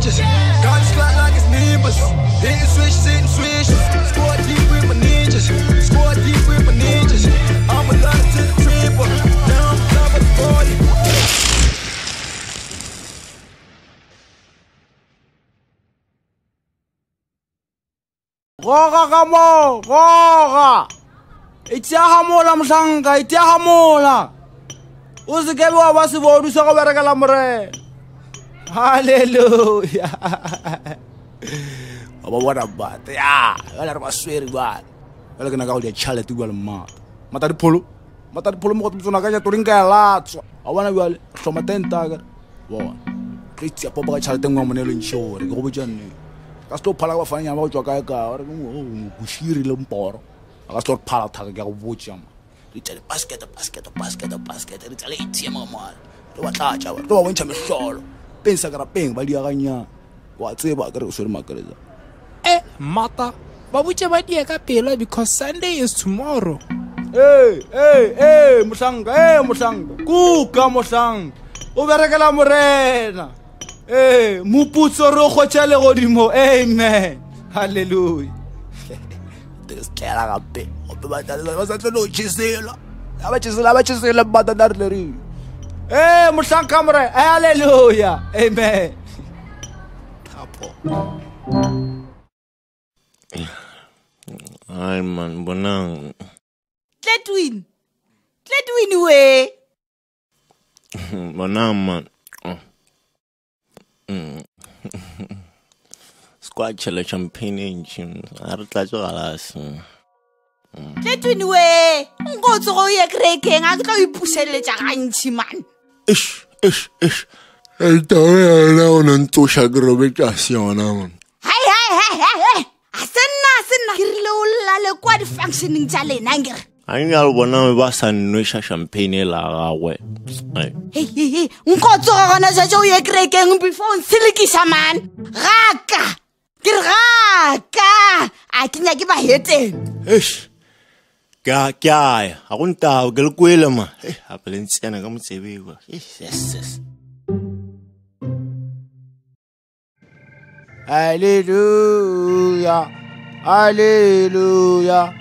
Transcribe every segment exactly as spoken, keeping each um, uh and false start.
ninjas. Guns flat like it's Nimbus. Hitting switches, hitting switches. Squad deep with my ninjas. Squad deep with my ninjas. I'm a lot to the triple. Now I'm top of the forty. Goga kamo, goga. Itiahamola msanga, itiahamola. Uzikebe wa basi bodu saka berekela mure. Hallelujah. Aba bona bat. Ya, ala ba sweri bat. Ala kana ka dia chale tu bala ma. Mata di polo. Mata di polo mo ko tsona ka ya toringa latso. Awana bale, soma tenta ga. Wa. Ritsi apo ba chale tengwa monelo inshore, go bojane. Ka sto phala ba fanya ba go tswa ka ka, ore mo bushiri le mporo. Ka sto phala thaka ka go botsa ma. Ritsi basket basket basket basket ritsi le itse ma ma. Lo wa tlatsa ba. Lo wa wentsha mehlolo. Pensa ka ra peng ba dia ganya. Wa tseba ka re o swere makeleza. Eh, mata. Babuche ba dia ka pela because Sunday is tomorrow. Hey, hey, hey, Musanga, hey, Musanga. Kuka Musanga. O berekela morena. Hey, muputso ro khotshele godimo. Amen. Hallelujah. This kela ga pe. O be ba tla ba sa tlo chisela. Aba chisela ba chisela ba ta dar le ri. Hey, Musanga more. Hallelujah. Amen. Tapo. Ay man, bonang. Tletwin. Tletwin we. Bonang man. Squatch le champagne engine. Arta jo galas. Tletwin we. Ngotso go ye krekeng a tla ipuseletsa gantsi man. Ish, ish, ish. El tawe na ona ntosha grobetsa siona man. Hai hai hai hai. Asenna asenna kirile o la le kwa di functioning tsa lena ngere. Anga lo bona ba sa nwisha champagne la gagwe. Ai. Hey hey hey, ngotso ga gona ja jo ye krekeng before nsilikisha man. Gaka. Ke gaka. A ke nya ke ba heteng. Ish. Ka kya, a go nta ke le kwele ma. Eh, a pelentsena ka motsebego. Yes, yes. Hallelujah. Hallelujah.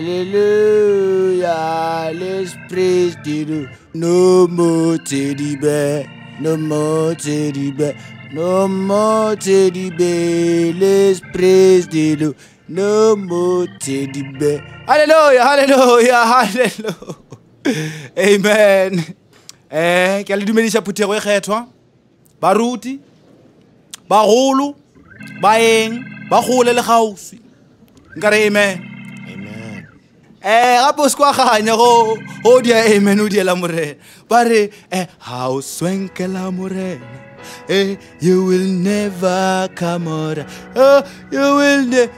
Hallelujah. Let's praise the Lord. No more teddy bear. No more teddy bear. No more teddy bear. Let's praise the Lord. No more teddy bear. Hallelujah. Hallelujah. Hallelujah. Amen. Eh, ke a le dumedisa phutego e kgethwa. Baruti. Bagolo. Baeng. Ba gole le gausi. Nkare amen. Amen. Eh, gape o se kwa ganya go go dia amen o diela morena. Ba re eh ha o swenkela morena. Eh, you will never come out. Oh, you will ne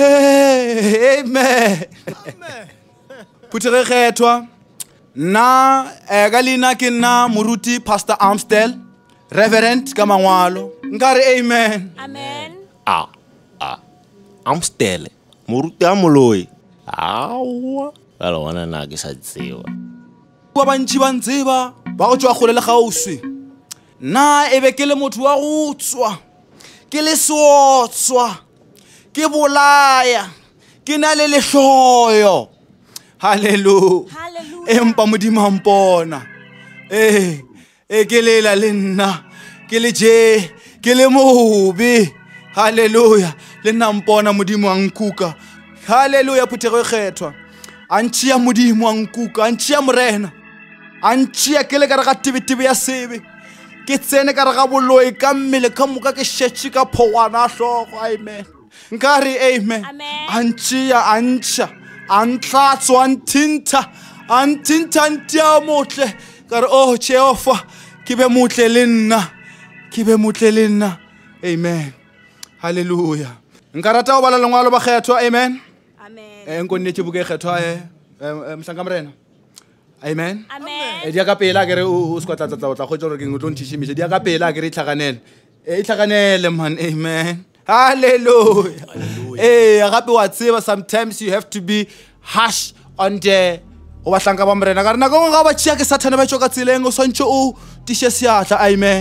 eh, amen. Amen. Putere kgethwa. Na eh ga lena ke nna moruti Pastor Amstel, Reverend ka mangwalo. Nkare amen. Amen. Ah, ah. Amstel. Moruti a moloi. Awa. Ala wana na ke sa tsewa. Ba bantši ba ntseba ba go tswa gole le gausi. Na ebe ke le motho wa go tswa. Ke le sotswa. Ke bolaya. Ke na le lehloyo. Hallelujah. Hallelujah. Empa modimo mpona. Eh, e ke lela le nna. Ke le je, ke le mobe. Hallelujah. Le nna mpona modimo a nkuka. Hallelujah puthego e kgethwa. A ntšhia modimo a nkuka, a ntšhia morena. A ntšhia ke le ka re ga tebetebe ya sebe. Ke tsene ka re ga boloi ka mmele ka moka ke šetše ka phogwana a hlogo. Amen. Nka re amen. Amen. A ntšhia, a ntšha, a ntlatso, a nthinta, a nthinta ntia motle. Ka re oh Jehova, ke be motle le nna. Ke be motle le nna. Amen. Hallelujah. Nka rata go bala lengwalo ba kgethwa. Amen. Amen. Eh nko nnete buke kgethwa eh mhlanka morena. Amen. Amen. E dia ka pela ke re o se kwa tla tla tla go tsore ke ngotlo ntšhišimise dia ka pela ke re itlhaganele. E itlhaganele man. Amen. Hallelujah. Eh gape wa tseba sometimes you have to be harsh on the o ba hlanka ba morena ka re nako ga ba tšea ke Satan ba tšoka tseleng o swantše o tishe seatla. Amen.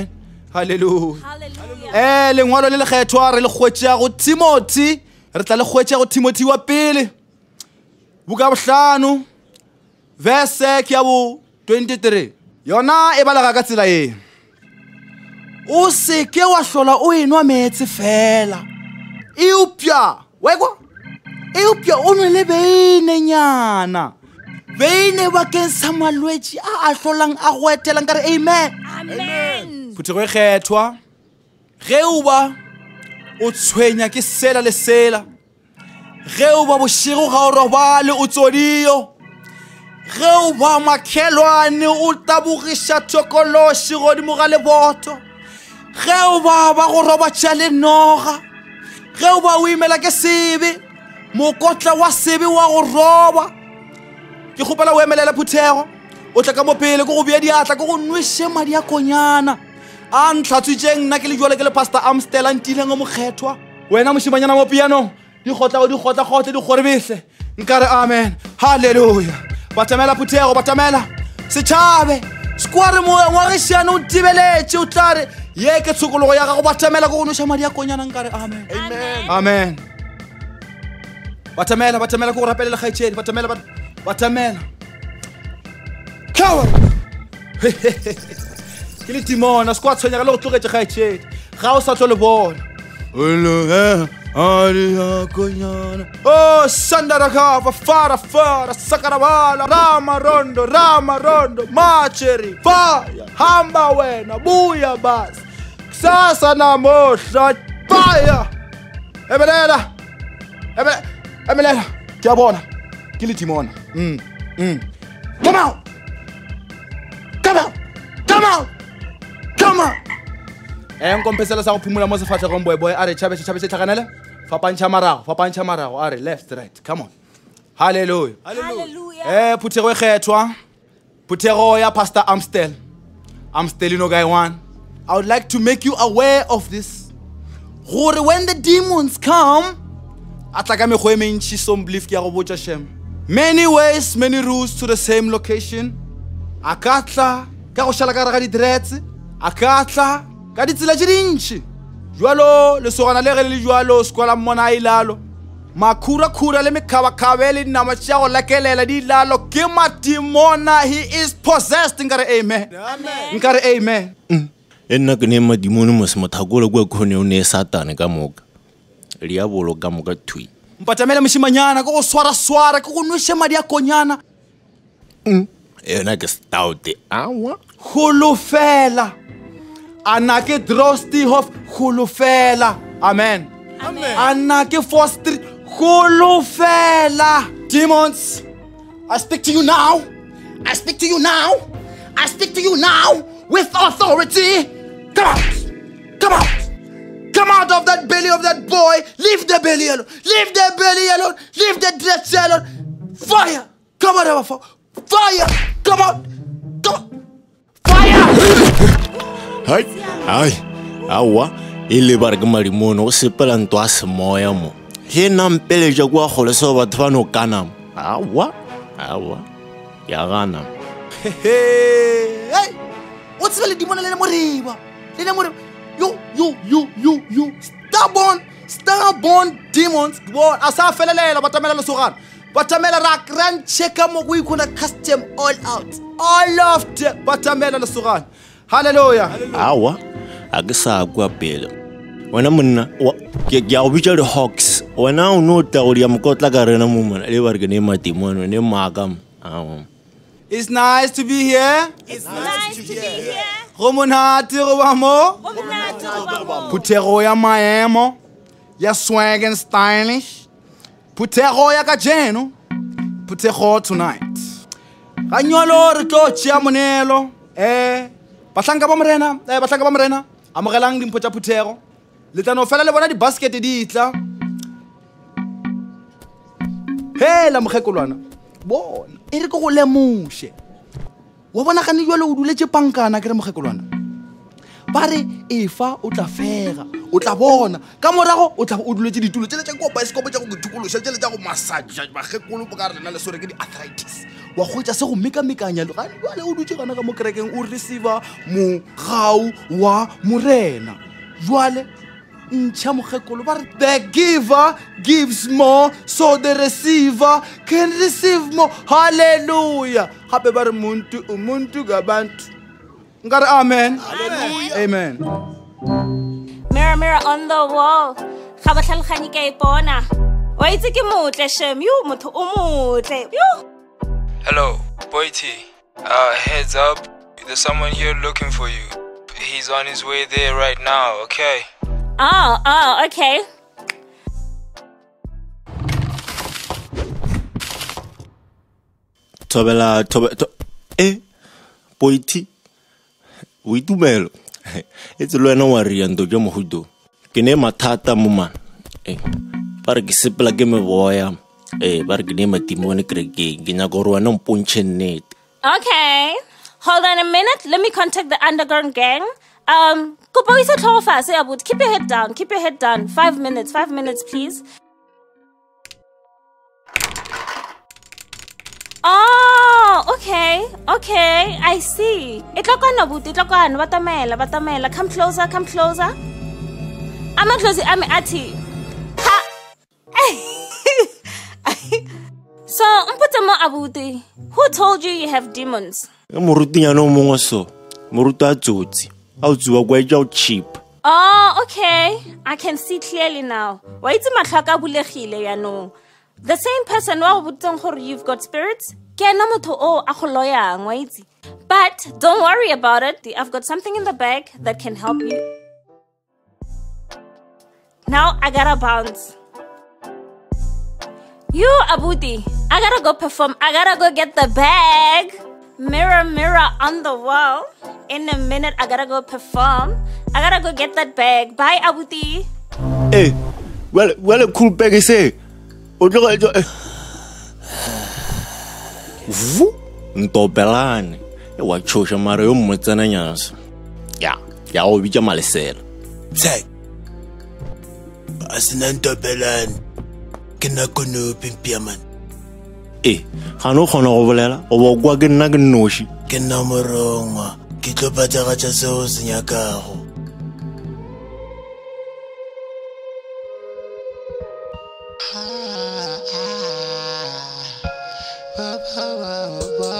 Hallelujah. Hallelujah. Eh lengwalo le le kgethwa re le kgwetša go Timothy re tla le kgwetša go Timothy wa pele buka bohlano verse ke ya bo twenty-three yona e balega ka tsela e o se ke wa hlola o enwa metsi fela eupša wekwa eupša o nwe le beine nyana beine bakeng sa malwetši a a hlolang a go etelang ka re amen Amen. phuthego e kgethwa ge o ba o tshwenya ke sela le sela ge o ba bošego ga o robale o tsodiyo ge o ba makhelwane o tabogiša thokološi godimo ga leboto ge o ba ba go robatša le noga ge o ba o imela ke sebe mokotla wa sebe wa go roba ke kgopela o emelela phuthego o tla ka mo pele ko go bea diatla ko go nweše madi a konyana a ntlhatswitšeng nna ke le jwale ke le pastor Amstel a ntileng o mokgethwa wena mošimanyana mo pianong di kgotla go di kgotla-kgotle di kgorebehle nka re amen halleluja batamela phuthego batamela setšhabe sekware ngwagišiane o tibeletše o tla re ye ke tshokologo ya gago batamela ko go nweša madi a konyana nka re amen amen batamela batamela ko go rapelele kgaetšedi batamela batamela coward ke le timona se kwa tshwenyega le go tlogetše kgaetšedi ga o sa tlo le bona o sandarakava fara fara sakarabala rama rondo rama rondo macheri faya hamba wena buya basi kusasa namuhla faya ebelela ebelela kuyabona ke le timona mm mm come out come out come out come out eh nkompesela sa go phumula mo sefatlhegong boyboy a re tšhabe tšhabe se tlhaganele fapantšha marago fapantšha marago a re left right come on hallelujah Hallelujah. eh phuthego e kgethwa phuthego ya pastor Amstel Amstel you know guy one I would like to make you aware of this gore when the demons come atla ka mekgwa e mentši some belief ke ya go botša shem many ways many routes to the same location a ka tla ka go šala ka gare ga di-dreads a ka tla ka ditsela tše dintši jwalo lesogana le ge le le jwalo sekwala mmona a ilalo makhura-khura le mekhabakhabe le dinama tša go lakelela di ilalo ke madimona he is possessed nkare amen nkare amen e nna ke ne madimone mo semothakole kua kgone o ne e satane ka moka le ya bolo ka moka thui mpatamele mošimanyana ke go swara-swara ke go nweše madi a konyana yona ke stoute awa holofela ana ke drostihof holofela amen ana ke fostri holofela demons I speak to you now I speak to you now I speak to you now with authority come out come out come out of that belly of that boy leave the belly alone leave the belly alone leave the dress alone fire come out of fire come out come out fire hai ai awa e le ba re ke madimono o sepela ntwa a semoya mo he nampeleja kwa gole so batho ba no kana awa awa ya gana hey o tsebe le dimona le le moriba le le moriba you you you you you stubborn stubborn demons bo asa felelela batamela le sogana batamela ra grand checka mo go ikona custom all out all of the batamela le sogana hallelujah awa a ke sa kwa pele wena monna ke ke a o bitša di-hawks wena o no tla go dia mokotla ka rena mo mona le ba re ke ne matimono ne maaka awa it's nice to be here It's nice to be here. go monate go ba mo Monate go ba mo. phuthego ya maemo ya swag and stylish phuthego ya ka jeno phuthego tonight ga nyolo re tlo tšea monelo eh bahlanka ba morena eh bahlanka ba morena amogelang dimpho tša phuthego le tla no fela le bona di-basket di tla hela mogekolwana bona e re ke go lemoše wa bona gane jwale o duletše pankana ke re mogekolwana ba re efa o tla fega o tla bona ka morago o tla o duletše ditulo tšele tša ko baesekopo tša go thukološa tšele tša go masaja bagekolo bo ka rena le sore ke di-arthritis wa khotsa se go mekamekanya le gane jwale o dutse gana ka mo kerekeng o receiva mogau wa morena jwale ntšha mokgekolo ba re the giver gives more so the receiver can receive more halleluja gape ba re muntu umuntu ngabantu nkare amen amen Mirror, mirror on the wall. Ga ba tlhaloganye ka ipona. Wa itse ke motle shem. Yo, motho o motle. Yo. Hello, Boy T. Uh, heads up. There's someone here looking for you. He's on his way there right now, okay? Oh, oh, okay. Tobela, tobe, to, eh, Boy T. We do melo. It's lo ena wa riando jo mohudo. Ke ne mathata mo man. Eh. Para ke sepela ke me boya. Eh, para ke ne matimone kreke. Ke nya go rwana mpontshe net. Okay. Hold on a minute. Let me contact the underground gang. Um, kopa isa tlhogo fase abut. Keep your head down. Keep your head down. Five minutes. Five minutes, please. Oh, okay, okay, I see. Itlokana buti, itlokana, batamela, batamela. Come closer, come closer. I'm not closer, I'm ati. Ha! So, mputamo abuti, who told you you have demons? Moruti ya no mongwe so. Moruta tsotsi. A o tsuwa kwa ja cheap. Oh, okay. I can see clearly now. Wa itse matlhaka bulegile ya no. The same person wa go botsang gore you've got spirits. Ke ena motho o a go loyang wa itse. But don't worry about it. I've got something in the bag that can help you. Now I gotta bounce. You Abuti, I gotta go perform. I gotta go get the bag. Mirror, mirror on the wall. In a minute, I gotta go perform. I gotta go get that bag. Bye, Abuti. Eh, well, well, a cool bag is say. Vu, ntobelane. E wa chosha mara yo motsana nyasa. Ya, ya o bitsa malesela. Tsai. Asina ntobelane. Ke na kono pimpia man. Eh, ga no gona go bolela, o bo kwa ke nna ke noshi. Ke na morongwa, ke tlo patsaga tsa seo se nyakago. Ba ba ba ba